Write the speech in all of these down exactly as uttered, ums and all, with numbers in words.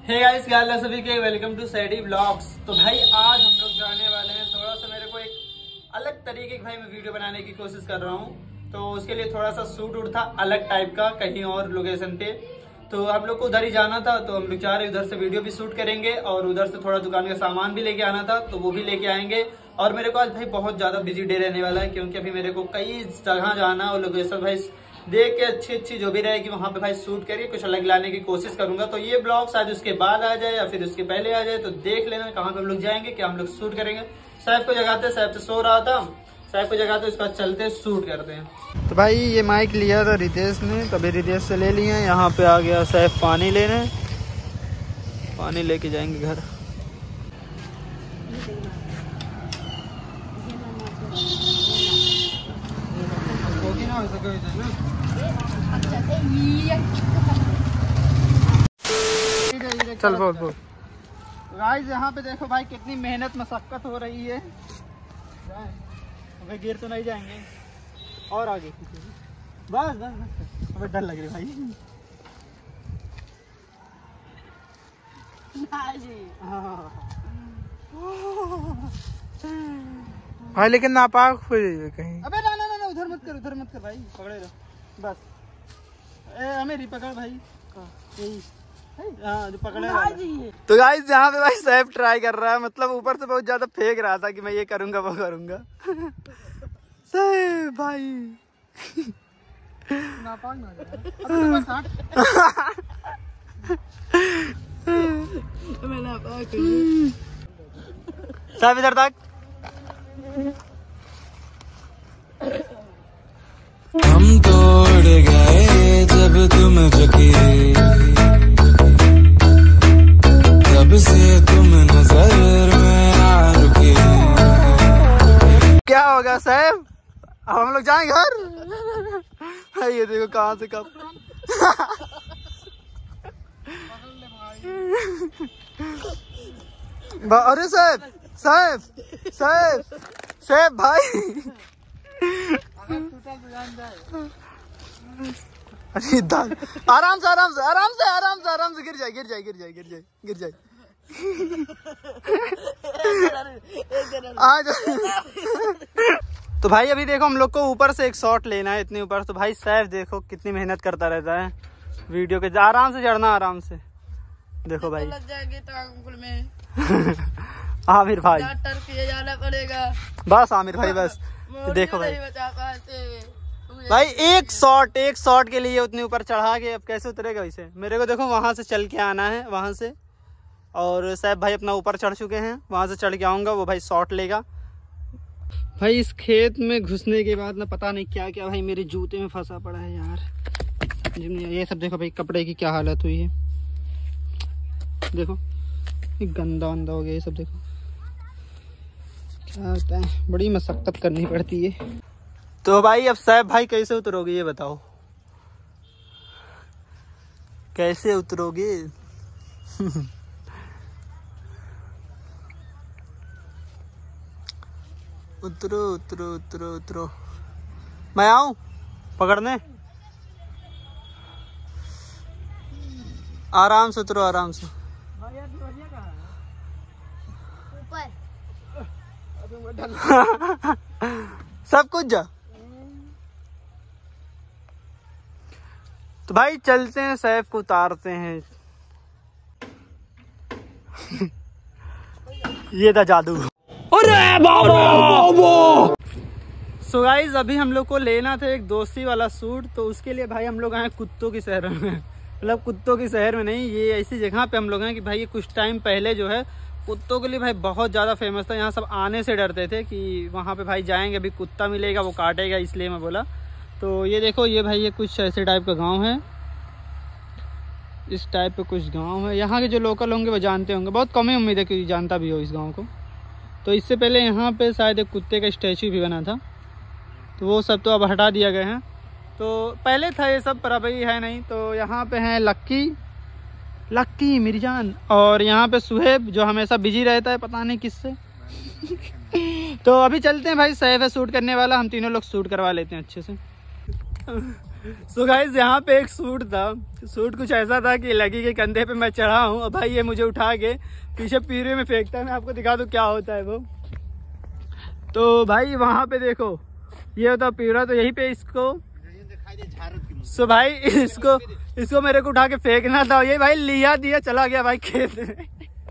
Hey guys, क्या हाल है सभी के। Welcome to Sadie blogs. तो भाई आज हम लोग जाने वाले हैं, थोड़ा सा मेरे को एक अलग तरीके की भाई मैं वीडियो बनाने की कोशिश कर रहा हूँ। तो उसके लिए थोड़ा सा शूट उठ था अलग टाइप का, कहीं और लोकेशन पे। तो हम लोग को उधर ही जाना था, तो हम लोग जा रहे उधर से वीडियो भी शूट करेंगे और उधर से थोड़ा दुकान का सामान भी लेके आना था, तो वो भी लेके आएंगे। और मेरे को आज भाई बहुत ज्यादा बिजी डे रहने वाला है, क्योंकि अभी मेरे को कई जगह जाना और लोकेशन भाई देख के अच्छी अच्छी जो भी रहेगी वहां पे भाई शूट करके कुछ अलग लाने की कोशिश करूंगा। तो ये ब्लॉग शायद उसके बाद आ जाए या फिर उसके पहले आ जाए, तो देख लेना कहाँ पे हम लोग जाएंगे, क्या हम लोग शूट करेंगे। सैफ को जगाते, सैफ तो सो रहा था, सैफ को जगाते उसके बाद चलते शूट करते हैं। तो भाई ये माइक लिया था रितेश ने, तभी रितेश से ले लिए। यहाँ पे आ गया सैफ पानी लेने, पानी लेके जाएंगे घर। चल बोल बोल। गाइस यहाँ पे देखो भाई कितनी मेहनत मशक्कत हो रही है। अबे गिर तो नहीं जाएंगे, और आगे बस बस बस। अबे डर लग रही भाई। भाई लेकिन नापाक हो जाएगा कहीं। अबे ना ना ना, उधर मत कर, उधर मत कर भाई, पकड़े रहो बस। ए हमें पकड़ भाई, यही हाँ जो पकड़े। तो गाइस यहाँ पे भाई सैफ ट्राई कर रहा है, मतलब ऊपर से बहुत ज्यादा फेंक रहा था कि मैं ये करूंगा वो करूंगा। सैफ भाई नापाक ना सैफ इधर तक। हम तोड़ गए जब तुम झुकी, तब से तुम नजर में आ रुकी। क्या होगा सैफ, अब हम लोग जाएंगे घर। ये देखो कहाँ से कब। अरे सैफ सैफ सैफ सैफ भाई अरे दाल, आराम से आराम से आराम से आराम से आराम से गिर जाए गिर जाए गिर जाए गिर जाए गिर जाए आज। तो भाई अभी देखो हम लोग को ऊपर से एक शॉट लेना है, इतने ऊपर। तो भाई सैफ देखो कितनी मेहनत करता रहता है वीडियो के। आराम से चढ़ना, आराम से। देखो भाई लग जाएगी टांग में। आमिर भाई जाना पड़ेगा बस, आमिर भाई बस। देखो भाई भाई एक शॉट एक शॉट के लिए उतने ऊपर चढ़ा के अब कैसे उतरेगा वैसे। मेरे को देखो वहां से चल के आना है वहां से, और सैफ भाई अपना ऊपर चढ़ चुके हैं, वहां से चढ़ के आऊंगा, वो भाई शॉट लेगा। भाई इस खेत में घुसने के बाद ना पता नहीं क्या क्या भाई मेरे जूते में फंसा पड़ा है यार। ये सब देखो भाई कपड़े की क्या हालत हुई है, देखो ये गंदा वंदा हो गया ये सब। देखो क्या होता है, बड़ी मशक्कत करनी पड़ती है। तो भाई अब सैफ भाई कैसे उतरोगे ये बताओ, कैसे उतरोगे। उतरो उतरो उतरो उतरो, मैं आऊं पकड़ने। आराम से उतरो, आराम से। सब कुछ जा। तो भाई चलते हैं, सैफ को उतारते हैं। ये था जादू। अरे बाबा। सो गाइस अभी हम लोग को लेना था एक दोस्ती वाला सूट, तो उसके लिए भाई हम लोग आए कुत्तों की शहर में। मतलब कुत्तों की शहर में नहीं, ये ऐसी जगह पे हम लोग हैं कि भाई ये कुछ टाइम पहले जो है कुत्तों के लिए भाई बहुत ज़्यादा फेमस था। यहाँ सब आने से डरते थे कि वहाँ पे भाई जाएंगे अभी कुत्ता मिलेगा वो काटेगा, इसलिए मैं बोला। तो ये देखो ये भाई ये कुछ ऐसे टाइप का गांव है, इस टाइप पे कुछ गांव है। यहाँ के जो लोकल होंगे वो जानते होंगे, बहुत कम ही उम्मीद है कि जानता भी हो इस गाँव को। तो इससे पहले यहाँ पर शायद एक कुत्ते का स्टैचू भी बना था, तो वो सब तो अब हटा दिया गया है। तो पहले था ये सब, पर अभी है नहीं। तो यहाँ पे हैं लक्की लक्की मिर्जान, और यहाँ पे सुहेब जो हमेशा बिजी रहता है पता नहीं किससे। तो अभी चलते हैं भाई, सैफ है शूट करने वाला, हम तीनों लोग शूट करवा लेते हैं अच्छे से। सो गाइस यहाँ पे एक सूट था, सूट कुछ ऐसा था कि लगी के कंधे पे मैं चढ़ा हूँ और भाई ये मुझे उठा के पीछे पीरे में फेंकता है। मैं आपको दिखा दूँ क्या होता है वो। तो भाई वहाँ पे देखो ये होता पीरा, तो यहीं पे इसको सो भाई इसको इसको मेरे को उठा के फेंकना था। ये भाई लिया दिया चला गया भाई खेत में।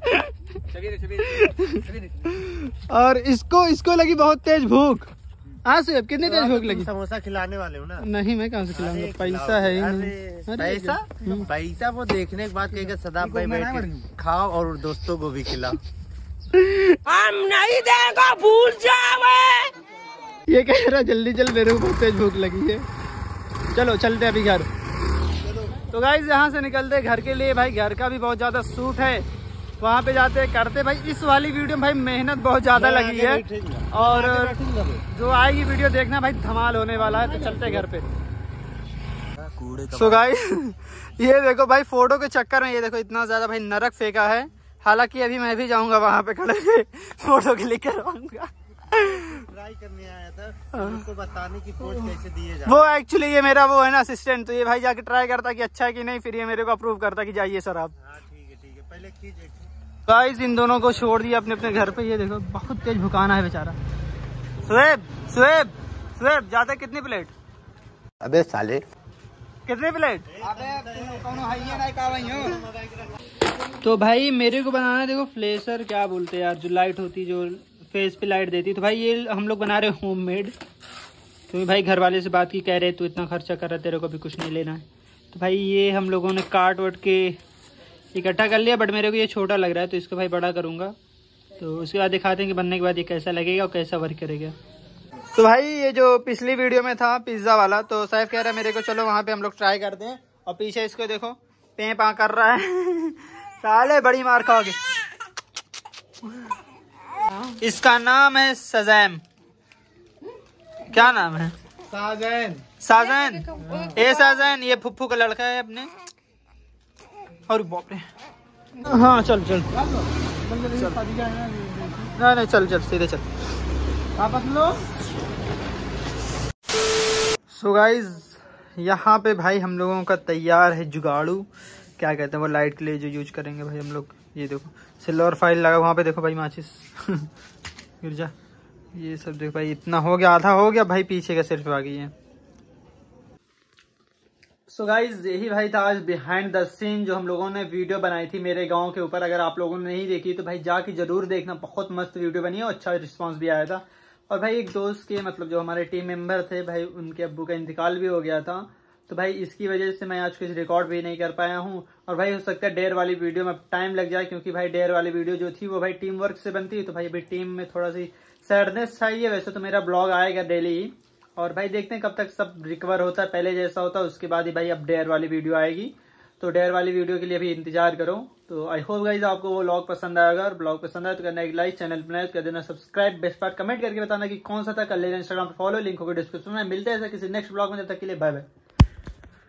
और इसको इसको लगी बहुत तेज भूख। हाँ सुहेब कितनी तेज भूख लगी? समोसा खिलाने वाले हो ना? नहीं मैं कहाँ से खिलाऊंगा, पैसा है ही नहीं। पैसा पैसा वो देखने के बाद कहेगा सदाब भाई बैठ के खाओ और दोस्तों को भी खिलाओ। हम नहीं देगा, भूल जाओ। ये कह रहा जल्दी चल, मेरे को बहुत तेज भूख लगी है। चलो चलते अभी घर। तो गाइस यहाँ से निकलते घर के लिए। भाई घर का भी बहुत ज्यादा सूट है, वहाँ पे जाते करते। भाई इस वाली वीडियो में भाई मेहनत बहुत ज्यादा लगी है और जो आएगी वीडियो देखना भाई धमाल होने वाला है। तो चलते घर पे। सो गाइस ये देखो भाई फोटो के चक्कर में ये देखो इतना ज्यादा भाई नरक फेंका है। हालांकि अभी मैं भी जाऊंगा वहाँ पे खड़े फोटो क्लिक करवाऊंगा। ट्राई करने आया था उनको बताने की पोज कैसे दिए जाए। वो एक्चुअली ये मेरा वो है ना असिस्टेंट, तो ये भाई जाके ट्राई करता कि अच्छा है कि नहीं, फिर ये मेरे को अप्रूव करता कि जाइए सर आप। हाँ ठीक है ठीक है, पहले कीजिए। गाइस इन दोनों को छोड़ दिया अपने अपने घर पे। ये देखो बहुत तेज भुकाना है बेचारा। सुहेब सुहेब सुहेब जाते कितनी प्लेट? अबे साले कितनी प्लेट? तो भाई मेरे को बनाना है देखो फ्लेशर, क्या बोलते हैं यार, जो लाइट होती जो फेस पे लाइट देती। तो भाई ये हम लोग बना रहे हैं होममेड। तो भाई घर वाले से बात की, कह रहे तू इतना खर्चा कर रहा है, तेरे को भी कुछ नहीं लेना है। तो भाई ये हम लोगों ने काट वट के इकट्ठा कर लिया, बट मेरे को ये छोटा लग रहा है तो इसको भाई बड़ा करूँगा। तो उसके बाद दिखाते हैं कि बनने के बाद ये कैसा लगेगा और कैसा वर्क करेगा। तो भाई ये जो पिछली वीडियो में था पिज्ज़ा वाला, तो साहब कह रहा है मेरे को चलो वहाँ पे हम लोग ट्राई करते हैं। और पीछे इसको देखो पे पा कर रहा है। साले बड़ी मार खाओगे। इसका नाम है सजैम। क्या नाम है? साजन। साजन। ए साजन, ये फुफ्फू का लड़का है अपने। और बाप रे, हाँ चल चल नहीं नहीं चल चल सीधे चल वापस लो। सो गाइज यहाँ पे भाई हम लोगों का तैयार है जुगाड़ू, क्या कहते हैं वो लाइट के लिए जो यूज करेंगे भाई हम लोग। ये देखो सिल्वर फाइल लगा वहाँ पे, देखो भाई माचिस गिर जा। ये सब देखो भाई इतना हो गया, आधा हो गया भाई, पीछे का सिर्फ आ गई है। सो so गाइज यही भाई था आज बिहाइंड द सीन जो हम लोगों ने वीडियो बनाई थी मेरे गांव के ऊपर। अगर आप लोगों ने नहीं देखी तो भाई जाके जरूर देखना, बहुत मस्त वीडियो बनी है और अच्छा रिस्पांस भी आया था। और भाई एक दोस्त के मतलब जो हमारे टीम मेंबर थे भाई, उनके अब्बू का इंतकाल भी हो गया था। तो भाई इसकी वजह से मैं आज कुछ रिकॉर्ड भी नहीं कर पाया हूँ। और भाई हो सकता है डेयर वाली वीडियो में टाइम लग जाए, क्योंकि भाई डेयर वाली वीडियो जो थी वो भाई टीम वर्क से बनती है। तो भाई अभी टीम में थोड़ा सी सैडनेस चाहिए। वैसे तो मेरा ब्लॉग आएगा डेली ही, और भाई देखते हैं कब तक सब रिकवर होता है, पहले जैसा होता है उसके बाद ही भाई अब डेयर वाली वीडियो आएगी। तो डेयर वाली वीडियो के लिए भी इंतजार करो। तो आई होप गाइज आपको वो ब्लॉग पसंद आएगा। और ब्लॉग पसंद आए तो करना एक लाइक, चैनल बनाए तो कर देना सब्सक्राइब, बेस्ट पार्ट कमेंट करके बताना कि कौन सा था, कर लेना इंस्टाग्राम पे फॉलो, लिंक होगा डिस्क्रिप्शन में। मिलते हैं ऐसा किसी नेक्स्ट ब्लॉग में, तब तक के लिए बाय बाय।